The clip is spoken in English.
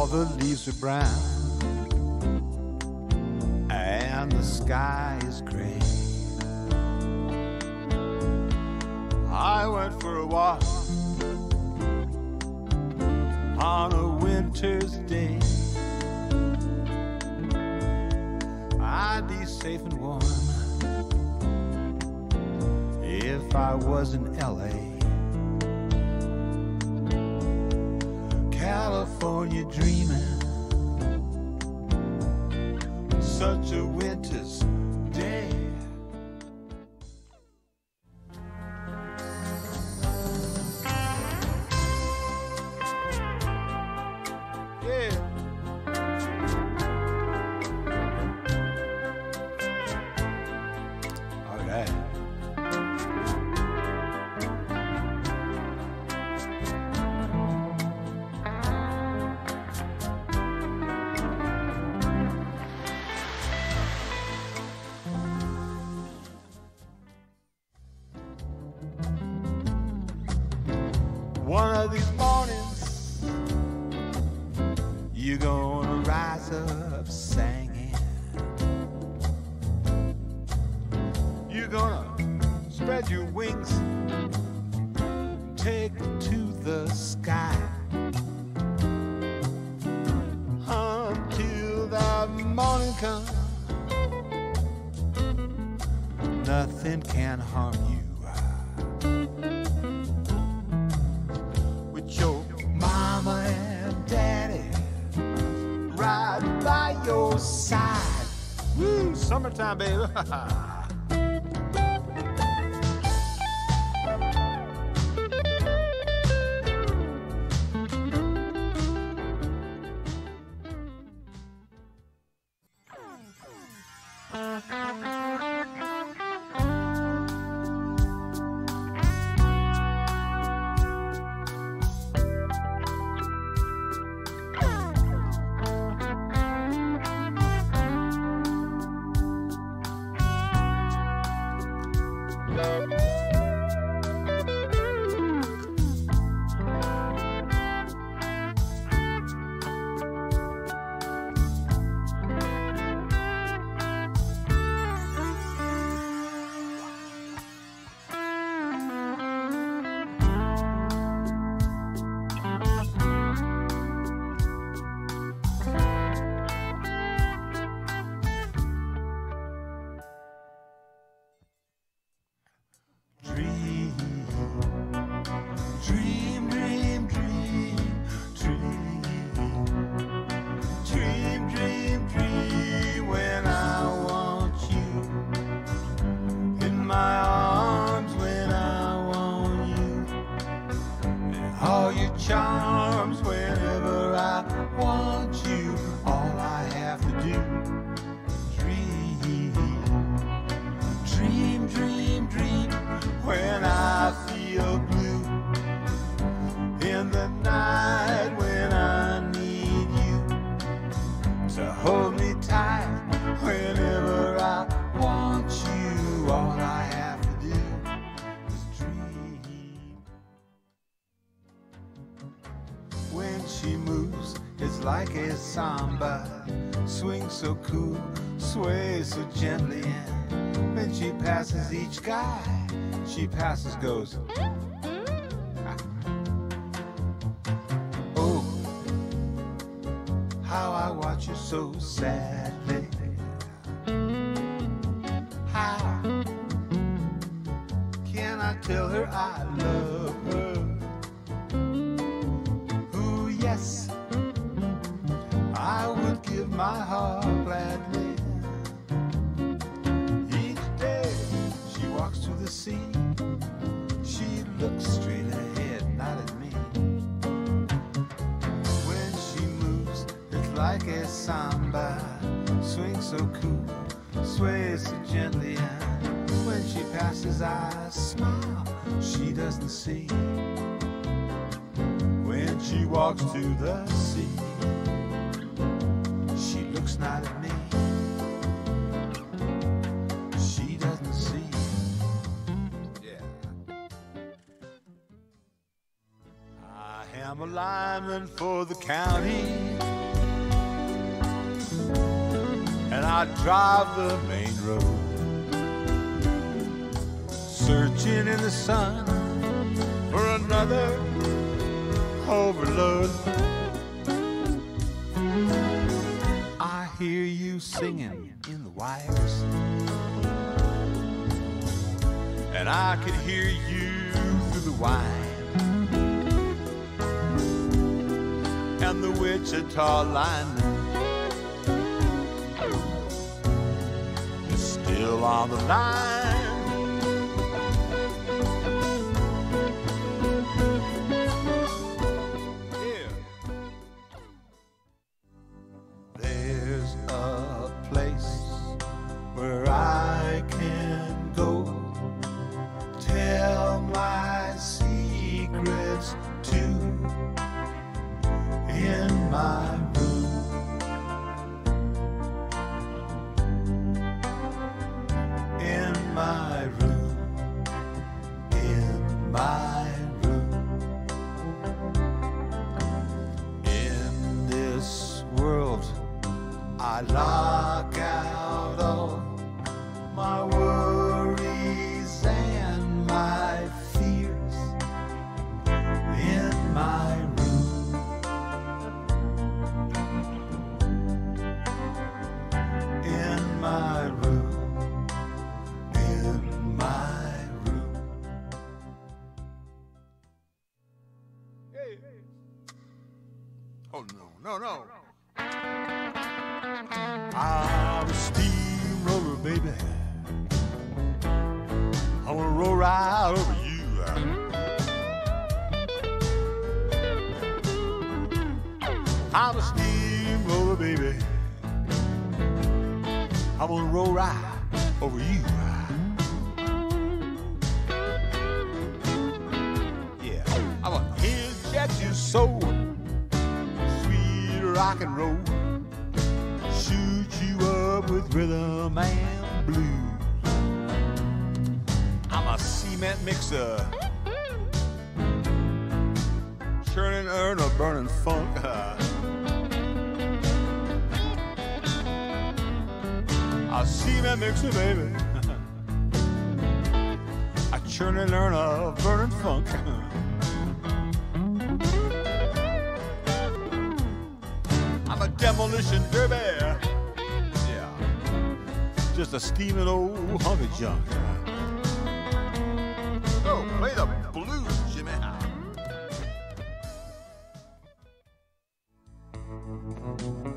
all the leaves are brown and the sky is gray. I went for a walk on a winter's day. I'd be safe and warm if I was in LA. California dreaming, such a winter's day. One of these mornings, you're gonna rise up singing. You're gonna spread your wings, take to the sky until the morning comes. Nothing can harm you. Mama and daddy right by your side. Woo, summertime, baby. Charms whenever I want you. All I have to do, dream, dream, dream, dream. When I feel blue in the night, when I need you to hold me tight. Whenever I want you, all I have to do is dream. When she moves, it's like a samba, swings so cool, sways so gently, and when she passes each guy, she passes, goes, oh, how I watch her so sadly. How can I tell her I love her? Yes, I would give my heart gladly. Each day she walks to the sea, she looks straight ahead, not at me. When she moves, it's like a samba, swings so cool, sways so gently, and when she passes I smile, she doesn't see. When she walks to the sea, she looks not at me, she doesn't see. Yeah. I am alive. lineman for the county, and I drive the main road, searching in the sun for another overload. I hear you singing in the wires, and I could hear you through the wine. And the Wichita lineman is still on the line. Yeah. There's a place where I can go, tell my secrets to, in my room. In my room. In my room. In this world, I lock out all my worries and my fears. In my room. In my room. In my room. Hey. Oh no. I'm a steamroller, baby. I wanna roll right over you. I'm a steamroller, baby. I wanna roll right over you. Yeah, I wanna inject your soul, sweet rock and roll, shoot you up with rhythm and blues. I'm a cement mixer, churning, earn a burning funk. I cement mixer, baby. I churn and learn a burning funk. I'm a demolition derby. Yeah, just a steaming old hunk of junk. Oh, play the blues, Jimmy.